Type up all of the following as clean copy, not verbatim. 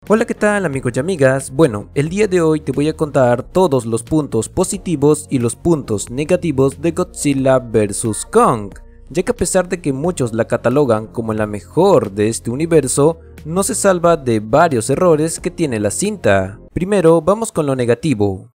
Hola, ¿qué tal amigos y amigas? Bueno, el día de hoy te voy a contar todos los puntos positivos y los puntos negativos de Godzilla vs Kong, ya que a pesar de que muchos la catalogan como la mejor de este universo, no se salva de varios errores que tiene la cinta. Primero, vamos con lo negativo.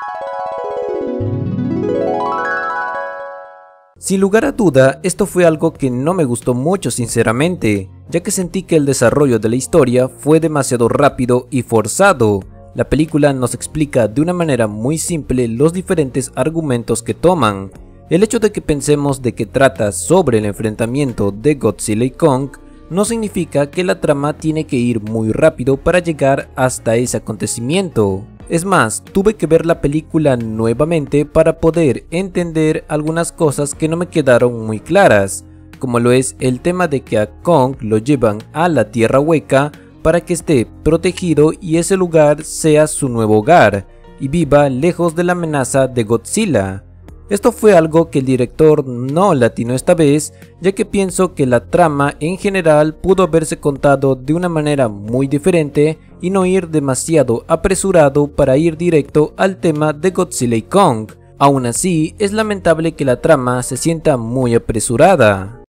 Sin lugar a duda, esto fue algo que no me gustó mucho sinceramente, ya que sentí que el desarrollo de la historia fue demasiado rápido y forzado. La película nos explica de una manera muy simple los diferentes argumentos que toman. El hecho de que pensemos de que trata sobre el enfrentamiento de Godzilla y Kong no significa que la trama tiene que ir muy rápido para llegar hasta ese acontecimiento. Es más, tuve que ver la película nuevamente para poder entender algunas cosas que no me quedaron muy claras, como lo es el tema de que a Kong lo llevan a la Tierra Hueca para que esté protegido y ese lugar sea su nuevo hogar y viva lejos de la amenaza de Godzilla. Esto fue algo que el director no le atinó esta vez, ya que pienso que la trama en general pudo haberse contado de una manera muy diferente y no ir demasiado apresurado para ir directo al tema de Godzilla y Kong. Aún así, es lamentable que la trama se sienta muy apresurada.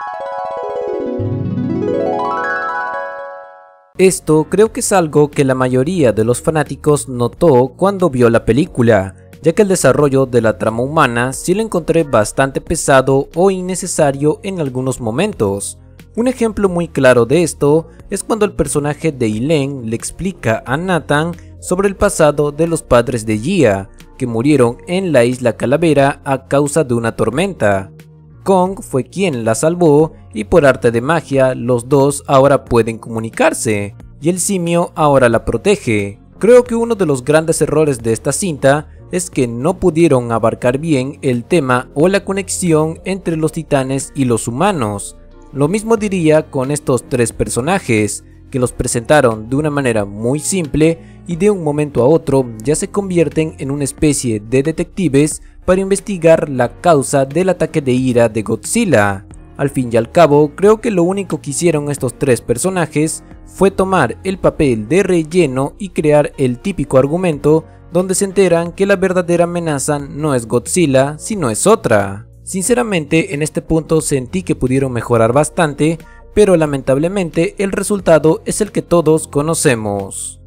Esto creo que es algo que la mayoría de los fanáticos notó cuando vio la película, ya que el desarrollo de la trama humana sí lo encontré bastante pesado o innecesario en algunos momentos. Un ejemplo muy claro de esto es cuando el personaje de Elaine le explica a Nathan sobre el pasado de los padres de Gia, que murieron en la isla Calavera a causa de una tormenta. Kong fue quien la salvó y por arte de magia los dos ahora pueden comunicarse, y el simio ahora la protege. Creo que uno de los grandes errores de esta cinta es que no pudieron abarcar bien el tema o la conexión entre los titanes y los humanos. Lo mismo diría con estos tres personajes, que los presentaron de una manera muy simple y de un momento a otro ya se convierten en una especie de detectives para investigar la causa del ataque de ira de Godzilla. Al fin y al cabo, creo que lo único que hicieron estos tres personajes fue tomar el papel de relleno y crear el típico argumento donde se enteran que la verdadera amenaza no es Godzilla, sino es otra. Sinceramente, en este punto sentí que pudieron mejorar bastante, pero lamentablemente el resultado es el que todos conocemos.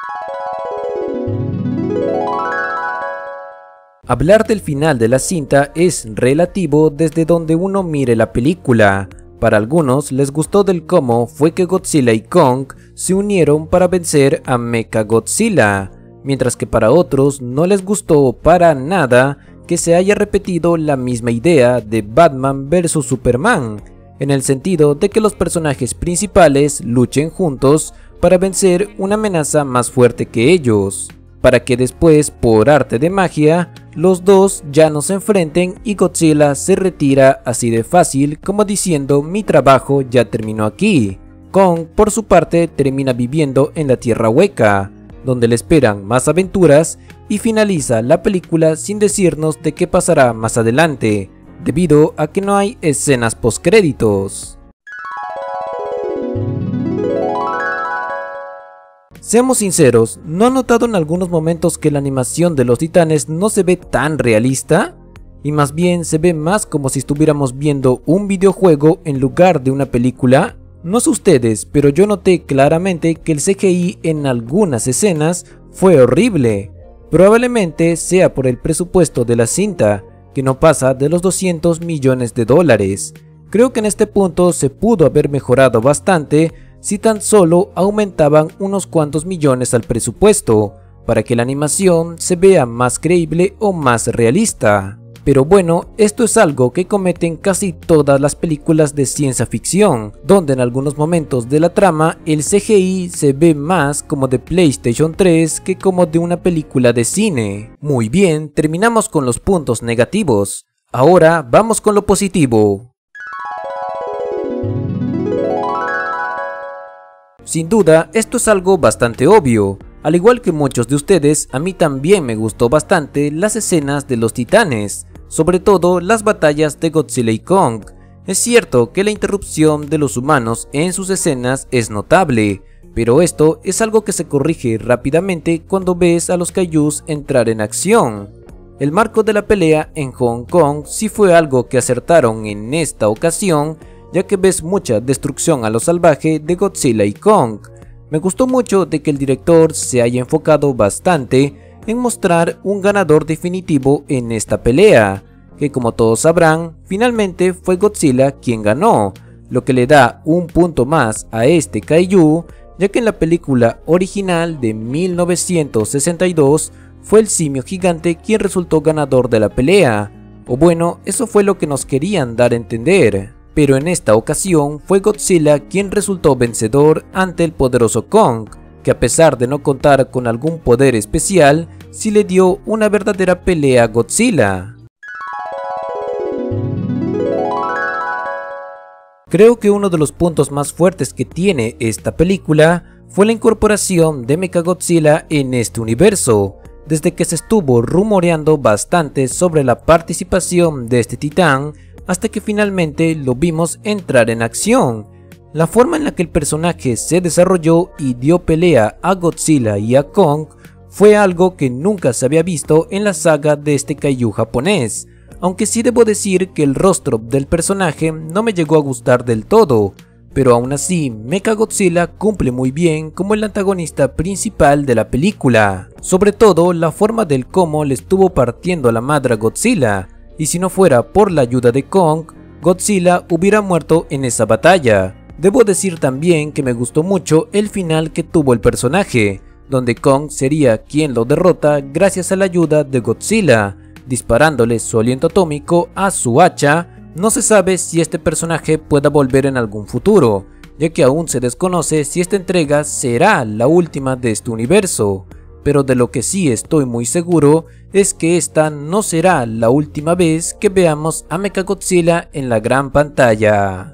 Hablar del final de la cinta es relativo desde donde uno mire la película. Para algunos les gustó del cómo fue que Godzilla y Kong se unieron para vencer a Mechagodzilla, mientras que para otros no les gustó para nada que se haya repetido la misma idea de Batman vs Superman, en el sentido de que los personajes principales luchen juntos para vencer una amenaza más fuerte que ellos, para que después, por arte de magia, los dos ya no se enfrenten y Godzilla se retira así de fácil como diciendo mi trabajo ya terminó aquí. Kong por su parte termina viviendo en la Tierra Hueca, donde le esperan más aventuras y finaliza la película sin decirnos de qué pasará más adelante, debido a que no hay escenas postcréditos. Seamos sinceros, ¿no han notado en algunos momentos que la animación de los titanes no se ve tan realista? Y más bien se ve más como si estuviéramos viendo un videojuego en lugar de una película. No sé ustedes, pero yo noté claramente que el CGI en algunas escenas fue horrible. Probablemente sea por el presupuesto de la cinta, que no pasa de los 200 millones de dólares. Creo que en este punto se pudo haber mejorado bastante si tan solo aumentaban unos cuantos millones al presupuesto, para que la animación se vea más creíble o más realista. Pero bueno, esto es algo que cometen casi todas las películas de ciencia ficción, donde en algunos momentos de la trama el CGI se ve más como de PlayStation 3 que como de una película de cine. Muy bien, terminamos con los puntos negativos. Ahora vamos con lo positivo. Sin duda, esto es algo bastante obvio. Al igual que muchos de ustedes, a mí también me gustó bastante las escenas de los titanes, sobre todo las batallas de Godzilla y Kong. Es cierto que la interrupción de los humanos en sus escenas es notable, pero esto es algo que se corrige rápidamente cuando ves a los kaijus entrar en acción. El marco de la pelea en Hong Kong sí fue algo que acertaron en esta ocasión, ya que ves mucha destrucción a lo salvaje de Godzilla y Kong. Me gustó mucho de que el director se haya enfocado bastante en mostrar un ganador definitivo en esta pelea, que como todos sabrán, finalmente fue Godzilla quien ganó, lo que le da un punto más a este kaiju, ya que en la película original de 1962 fue el simio gigante quien resultó ganador de la pelea, o bueno, eso fue lo que nos querían dar a entender, pero en esta ocasión fue Godzilla quien resultó vencedor ante el poderoso Kong, que a pesar de no contar con algún poder especial, sí le dio una verdadera pelea a Godzilla. Creo que uno de los puntos más fuertes que tiene esta película fue la incorporación de Mechagodzilla en este universo, desde que se estuvo rumoreando bastante sobre la participación de este titán hasta que finalmente lo vimos entrar en acción. La forma en la que el personaje se desarrolló y dio pelea a Godzilla y a Kong fue algo que nunca se había visto en la saga de este kaiju japonés, aunque sí debo decir que el rostro del personaje no me llegó a gustar del todo, pero aún así Mechagodzilla cumple muy bien como el antagonista principal de la película, sobre todo la forma del cómo le estuvo partiendo la madre a Godzilla, y si no fuera por la ayuda de Kong, Godzilla hubiera muerto en esa batalla. Debo decir también que me gustó mucho el final que tuvo el personaje, donde Kong sería quien lo derrota gracias a la ayuda de Godzilla, disparándole su aliento atómico a su hacha. No se sabe si este personaje pueda volver en algún futuro, ya que aún se desconoce si esta entrega será la última de este universo, pero de lo que sí estoy muy seguro es que esta no será la última vez que veamos a Mechagodzilla en la gran pantalla.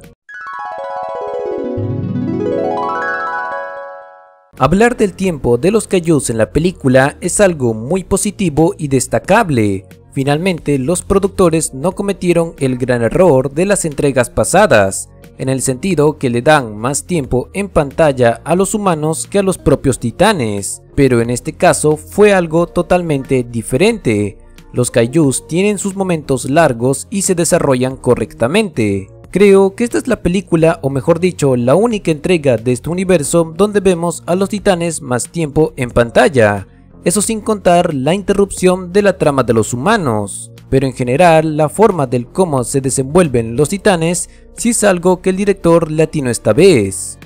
Hablar del tiempo de los kaijus en la película es algo muy positivo y destacable. Finalmente, los productores no cometieron el gran error de las entregas pasadas, en el sentido que le dan más tiempo en pantalla a los humanos que a los propios titanes, pero en este caso fue algo totalmente diferente. Los kaijus tienen sus momentos largos y se desarrollan correctamente. Creo que esta es la película, o mejor dicho, la única entrega de este universo donde vemos a los titanes más tiempo en pantalla. Eso sin contar la interrupción de la trama de los humanos, pero en general la forma del cómo se desenvuelven los titanes sí es algo que el director le atinó esta vez.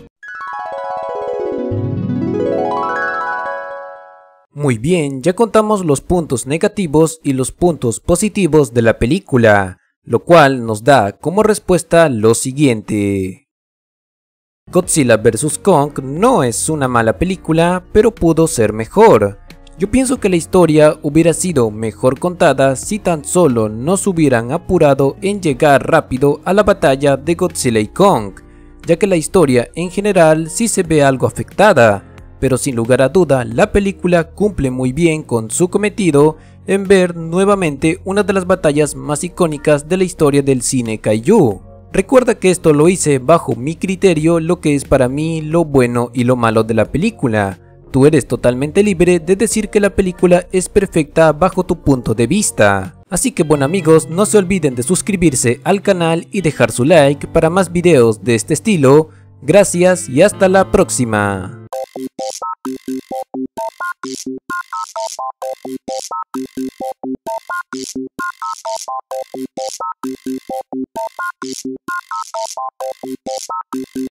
Muy bien, ya contamos los puntos negativos y los puntos positivos de la película, lo cual nos da como respuesta lo siguiente. Godzilla vs Kong no es una mala película, pero pudo ser mejor. Yo pienso que la historia hubiera sido mejor contada si tan solo no se hubieran apurado en llegar rápido a la batalla de Godzilla y Kong, ya que la historia en general sí se ve algo afectada, pero sin lugar a duda la película cumple muy bien con su cometido en ver nuevamente una de las batallas más icónicas de la historia del cine kaiju. Recuerda que esto lo hice bajo mi criterio, lo que es para mí lo bueno y lo malo de la película. Tú eres totalmente libre de decir que la película es perfecta bajo tu punto de vista. Así que bueno amigos, no se olviden de suscribirse al canal y dejar su like para más videos de este estilo. Gracias y hasta la próxima.